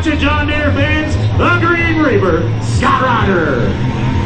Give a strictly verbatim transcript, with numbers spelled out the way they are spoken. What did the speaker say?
bunch of John Deere fans, the Green Reaper, Scott Ryder.